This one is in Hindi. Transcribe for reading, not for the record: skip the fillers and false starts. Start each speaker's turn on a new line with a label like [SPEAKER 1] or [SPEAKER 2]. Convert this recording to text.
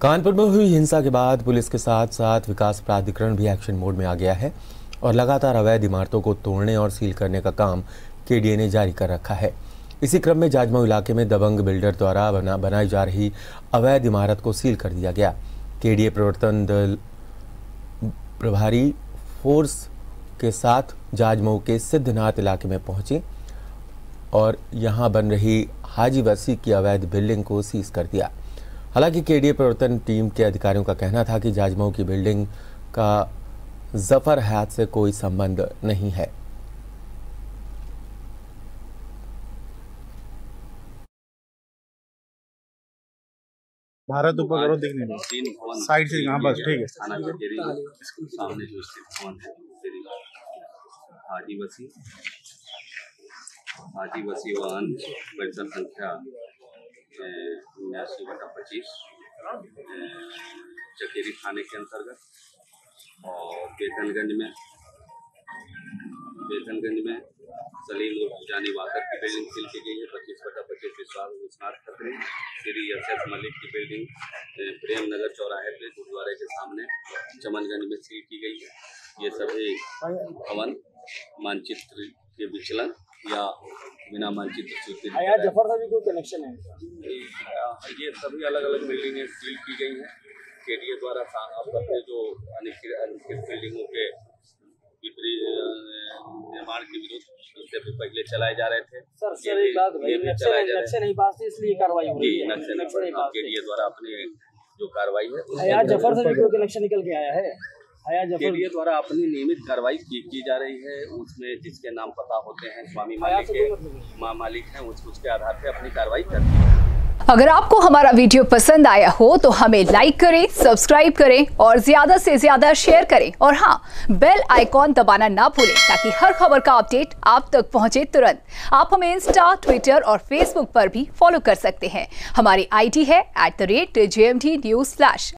[SPEAKER 1] कानपुर में हुई हिंसा के बाद पुलिस के साथ साथ विकास प्राधिकरण भी एक्शन मोड में आ गया है और लगातार अवैध इमारतों को तोड़ने और सील करने का काम केडीए ने जारी कर रखा है। इसी क्रम में जाजमऊ इलाके में दबंग बिल्डर द्वारा बनाई जा रही अवैध इमारत को सील कर दिया गया। केडीए प्रवर्तन दल प्रभारी फोर्स के साथ जाजमऊ के सिद्धनाथ इलाके में पहुंचे और यहां बन रही हाजी वसी की अवैध बिल्डिंग को सीज कर दिया। हालांकि केडीए प्रवर्तन टीम के अधिकारियों का कहना था कि जाजमऊ की बिल्डिंग का जफर हयात से कोई संबंध नहीं है।
[SPEAKER 2] भारत उपकरण दिखने में साइड से कहाँ बस ठीक है।
[SPEAKER 3] सामने जो स्थित भवन है हाजी वसी वाहन परिसर संख्या 79/25 चकेरी थाने के अंतर्गत और बेतनगंज में सलीम जानी वाकर की बिल्डिंग सील की गई है। 25/25 विश्वनाथ खत्री श्री एस मलिक की बिल्डिंग प्रेम नगर चौराहे पे गुरुद्वारे के सामने चमनगंज में सील की गई है। ये सभी भवन मानचित्र के विचलन या बिना मानचित्र
[SPEAKER 4] जफर का भी कोई कनेक्शन है?
[SPEAKER 3] ये सभी अलग अलग बिल्डिंगें सील की गई हैं। केडीए द्वारा अपने जो अनधिकृत बिल्डिंगों के निर्माण के विरुद्ध उससे पहले चलाए जा रहे थे।
[SPEAKER 4] सर एक बात भाई, नक्शे नहीं पास थे इसलिए कार्रवाई हो रही है।
[SPEAKER 3] नक्शे नहीं पास केडीए द्वारा अपने जो कार्रवाई है
[SPEAKER 4] जफर से भी कोई कनेक्शन निकल के आया है।
[SPEAKER 3] केडीए द्वारा अपनी नियमित कार्रवाई की जा रही है। उसमें जिसके नाम पता होते हैं स्वामी मालिक हैं उसके आधार पे अपनी कार्रवाई करते हैं।
[SPEAKER 5] अगर आपको हमारा वीडियो पसंद आया हो तो हमें लाइक करें, सब्सक्राइब करें और ज्यादा से ज्यादा शेयर करें और हाँ, बेल आइकॉन दबाना ना भूलें ताकि हर खबर का अपडेट आप तक पहुंचे तुरंत। आप हमें इंस्टा, ट्विटर और फेसबुक पर भी फॉलो कर सकते हैं। हमारी आईडी है @JMT News Flash।